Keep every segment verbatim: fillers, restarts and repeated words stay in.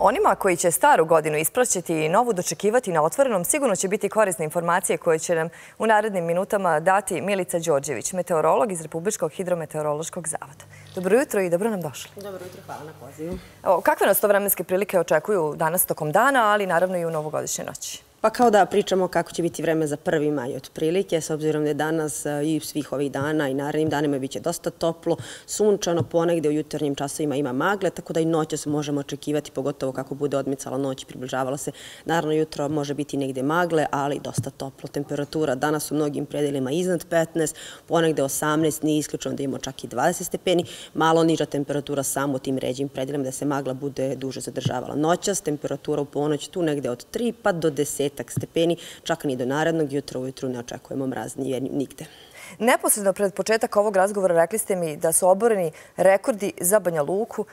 Onima koji će staru godinu ispraćati i novu dočekivati na otvorenom, sigurno će biti korisne informacije koje će nam u narednim minutama dati Milica Đorđević, meteorolog iz Republičkog hidrometeorološkog zavoda. Dobro jutro i dobro nam došli. Dobro jutro, hvala na pozivu. Kakve nas to vremenske prilike očekuju danas tokom dana, ali naravno i u novogodišnje noći? Pa kao da pričamo kako će biti vreme za prvi maj otprilike, s obzirom da je danas i svih ovih dana i narednim danima biće dosta toplo, sunčano, ponegde u jutarnjim časovima ima magle, tako da i noćas možemo očekivati, pogotovo kako bude odmicala noć i približavala se. Naravno, jutro može biti negde magle, ali dosta toplo. Temperatura danas u mnogim predelima iznad petnaest, ponegde osamnaest, nije isključeno da imamo čak i dvadeset stepeni, malo niža temperatura samo u tim ređim predelima da se magla bude duže zadržavala. Noćas temperatura u ponoć tu negde od tri pa do deset stepeni, čak ni do narednog jutra ujutru ne očekujemo mraz nigde. Neposredno pred početak ovog razgovora rekli ste mi da su oboreni rekordi za Banja Luku.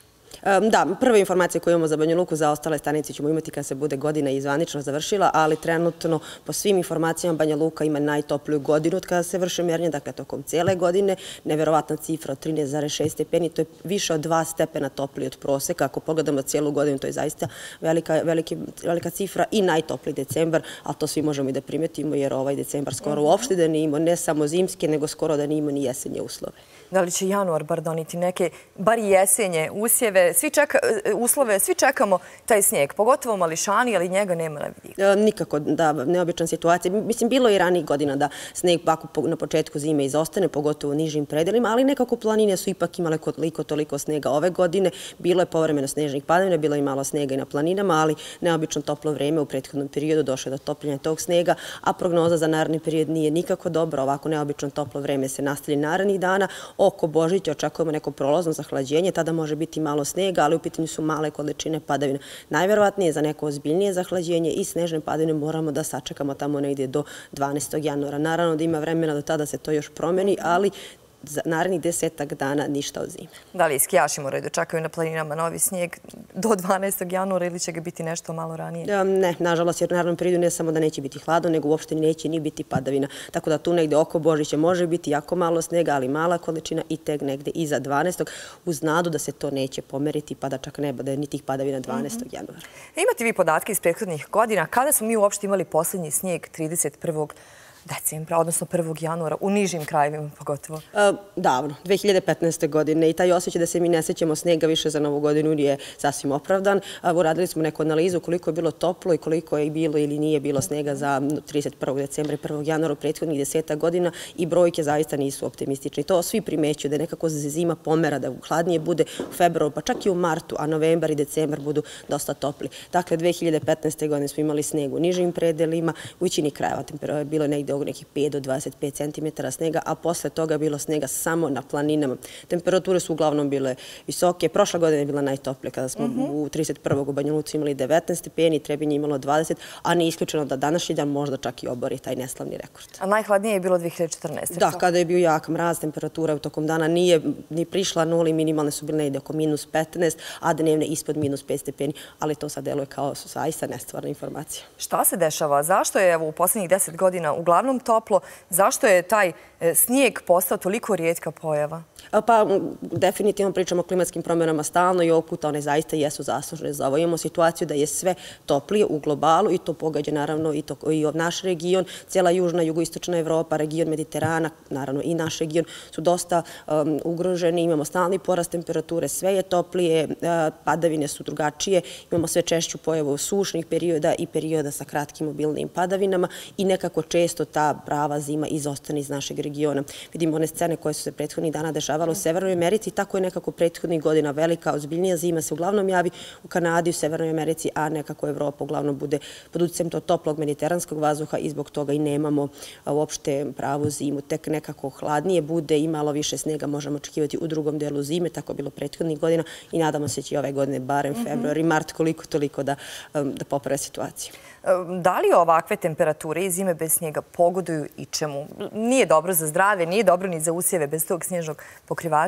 Da, prva informacija koju imamo za Banja Luku, za ostale stanice ćemo imati kad se bude godina i zvanično završila, ali trenutno po svim informacijama Banja Luka ima najtopliju godinu od kada se vrše merenje, dakle tokom cijele godine. Neverovatna cifra od trinaest zarez šest stepeni, to je više od dva stepena toplije od proseka. Ako pogledamo cijelu godinu, to je zaista velika, veliki, velika cifra i najtopliji decembar, ali to svi možemo i da primetimo jer ovaj decembar skoro uopšte da nije imao ne samo zimske, nego skoro da nije imao ni jesenje uslove. Da li će januar bar doniti neke, bar jesenje, usjeve, svi čeka, uslove, svi čekamo taj snijeg, pogotovo mališani, ali njega nema na vidiku. Nikako, da, neobična situacija. Mislim, bilo je i ranijih godina da snijeg na početku zime izostane, pogotovo u nižim predelima, ali nekako planine su ipak imale koliko toliko snijega ove godine. Bilo je povremeno snežnih padavina, bilo je i malo snijega i na planinama, ali neobično toplo vreme u prethodnom periodu došlo do topljenja tog snijega, a prognoza za naredni period nije nikako dobra. Ovako neobično toplo vreme se nastavlja narednih dana. Oko Božića očekujemo neko prolazno zahlađenje, tada može biti malo snega, ali u pitanju su male količine padavina. Najverovatnije za neko ozbiljnije zahlađenje i snežne padavine moramo da sačekamo tamo negdje do dvanaestog januara. Naravno da ima vremena do tada se to još promeni, ali za narednih desetak dana ništa od zime. Da li skijaši moraju da čekaju na planinama novi snijeg do dvanaestog januara ili će ga biti nešto malo ranije? Ne, nažalost, jer u narednom periodu ne samo da neće biti hladno, nego uopšte neće ni biti padavina. Tako da tu negde oko Božića može biti jako malo snega, ali mala količina i tek negde iza dvanaestog uz nadu da se to neće pomeriti pa da čak ne bude ni tih padavina dvanaestog januara. Imate vi podatke iz prethodnih godina kada smo mi uopšte imali posljednji snijeg trideset prvog decembra, odnosno prvog januara, u nižim krajevima pogotovo? Davno, dve hiljade petnaeste. godine i taj osjećaj da se mi ne sećamo snega više za novu godinu je sasvim opravdan. Uradili smo neku analizu koliko je bilo toplo i koliko je bilo ili nije bilo snega za trideset prvog decembra i prvog januara u prethodnih desetak godina i brojke zaista nisu optimistične. To svi primećuju da nekako zima pomera, da hladnije bude u februaru, pa čak i u martu, a novembar i decembar budu dosta topli. Dakle, dve hiljade petnaeste. godine smo imali sneg u nižim predelima, u većini krajeva temperatura je bilo negde nekih pet do dvadeset pet centimetara snega, a posle toga je bilo snega samo na planinama. Temperature su uglavnom bile visoke. Prošla godina je bila najtoplija kada smo u trideset prvog u Banja Luci imali devetnaest stepeni, Trebinje imalo dvadeset, a ne isključeno da današnji dan možda čak i obori taj neslavni rekord. A najhladnije je bilo dve hiljade četrnaeste. Da, kada je bio jak mraz, temperatura u tokom dana nije ni prišla nuli, minimalne su bile negde oko minus petnaest, a dnevne ispod minus pet stepeni, ali to sad deluje kao zaista nestvarna informacija. Šta se dešava? Zašto je u poslednjih deset godina uglavnom toplo? Zašto je taj snijeg postao toliko rijetka pojava? Pa definitivno pričamo o klimatskim promjenama stalno i ovog puta one zaista jesu zaslužne za ovo. Imamo situaciju da je sve toplije u globalu i to pogađa naravno i naš region, cijela južna, jugoistočna Evropa, region Mediterana, naravno i naš region su dosta ugroženi. Imamo stalni porast temperature, sve je toplije, padavine su drugačije, imamo sve češću pojavu sušnih perioda i perioda sa kratkim obilnim padavinama i nekako često ta prava zima izostane iz našeg regiona. Vidimo one scene koje su se prethodnih dana dešavale u Severnoj Americi, tako je nekako prethodnih godina velika, ozbiljnija zima se uglavnom javi u Kanadi, u Severnoj Americi, a nekako Evropa uglavnom bude pod uticajem tog toplog mediteranskog vazduha i zbog toga i nemamo uopšte pravu zimu. Tek nekako hladnije bude i malo više snega možemo očekivati u drugom delu zime, tako je bilo prethodnih godina i nadamo se će i ove godine, barem februar i mart, koliko toliko da poprave situaciju. Da li ovakve temperature i zime bez snijega pogoduju i čemu? Nije dobro za zdravlje, nije dobro ni za usjeve bez tog snježnog pokrivača?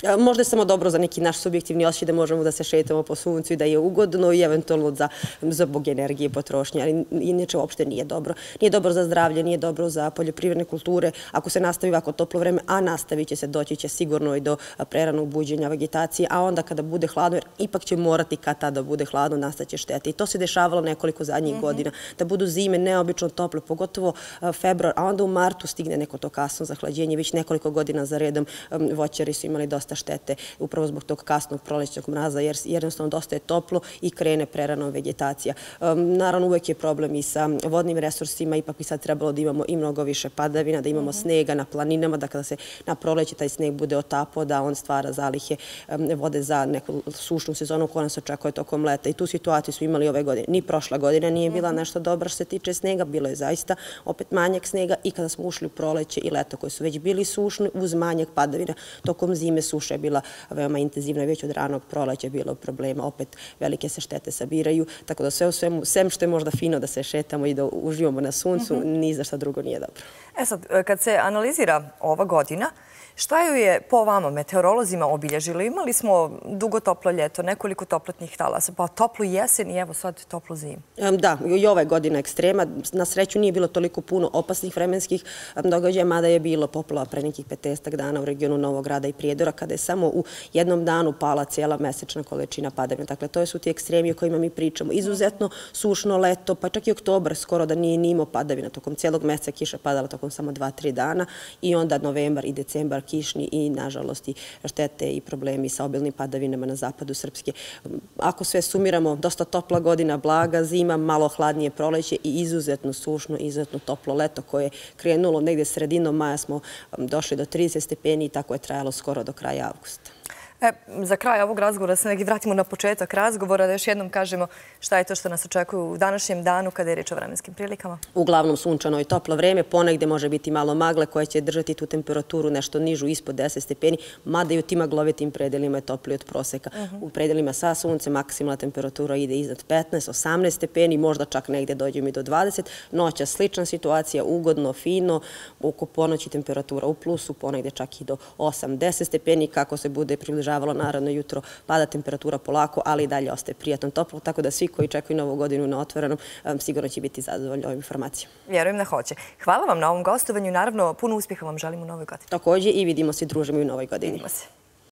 Možda je samo dobro za neki naš subjektivni osjećaj da možemo da se šetamo po suncu i da je ugodno i eventualno zbog energije potrošnje, ali inače uopšte nije dobro. Nije dobro za zdravlje, nije dobro za poljoprivredne kulture. Ako se nastavi ovako toplo vreme, a nastavit će se, doći će sigurno i do preranog buđenja vegetacije, a onda kada bude hladno, jer ipak će morati kad tada bude hladno, nastaće štete. I to se dešavalo nekoliko zadnjih godina, da budu zime neobično tople, pogotovo februar, a onda u martu stigne neko to kasno zahlađenje. Već nekoliko godina za redom voćari su imali dosta štete upravo zbog tog kasnog prolećnog mraza, jer jednostavno dosta je toplo i krene prerana vegetacija. Naravno, uvek je problem i sa vodnim resursima, ipak bi sad trebalo da imamo i mnogo više padavina, da imamo snega na planinama, da kada se na proleće taj sneg bude otapao, da on stvara zalihe vode za neku sušnu sezonu koja nas očekuje tokom leta. I tu situaciju smo imali ove godine. Ni prošla godina nije bila nešto dobra što se tiče snega, bilo je zaista opet manjak snega i kada smo ušli u proleće i leto koji su već bili sušni uz manjak padavina, tokom zime suša je bila veoma intenzivna, već od ranog proleća je bilo problema, opet velike se štete sabiraju, tako da sve u svemu, sem što je možda fino da se šetamo i da uživamo na suncu, ni za šta drugo nije dobro. E sad, kad se analizira ova godina, šta ju je po vama, meteorolozima, obilježilo? Imali smo dugo toplo ljeto, nekoliko toplotnih talasa, pa toplu jesen i evo sad toplu zimu. Da, i ova je godina ekstrema. Na sreću nije bilo toliko puno opasnih vremenskih događaja, mada je bilo poplava pre nekih petestak dana u regionu Novog Grada i Prijedora, kada je samo u jednom danu pala cijela mesečna količina padavina. Dakle, to su ti ekstremi o kojima mi pričamo. Izuzetno sušno leto, pa čak i oktobar skoro da nije ni imao padavina. Tokom cijelog meseca kiša padala tokom samo dva tri dana i onda novembar i decembar kišni i, nažalost, i štete i problemi sa obilnim padavinama na zapadu Srpske. Ako sve sumiramo, dosta topla godina, blaga zima, malo hladnije proleće i izuzetno sušno, izuzetno toplo leto koje je krenulo negde sredinom maja, smo došli do trideset stepeni i tako je trajalo skoro do kraja avgusta. E, za kraj ovog razgovora se negdje vratimo na početak razgovora, da još jednom kažemo šta je to što nas očekuje u današnjem danu kada je reč o vremenskim prilikama. Uglavnom sunčano i toplo vreme, ponegde može biti malo magle koja će držati tu temperaturu nešto nižu ispod deset stepeni, mada i u tim maglovitim predelima je toplije od proseka. U predelima sa sunce maksimalna temperatura ide iznad petnaest osamnaest stepeni, možda čak negde dođemo i do dvadeset. Noća slična situacija, ugodno, fino, oko ponoći temperatura u plusu, ponegde čak i do osam deset stepeni, kako se bude približavati naravno jutro, pada temperatura polako, ali i dalje ostaje prijatno toplo, tako da svi koji čekaju novu godinu na otvorenom sigurno će biti zadovoljni ovim informacijama. Vjerujem da hoće. Hvala vam na ovom gostovanju. Naravno, puno uspjeha vam želim u novoj godini. Također i vidimo se i družimo i u novoj godini. Vidimo se.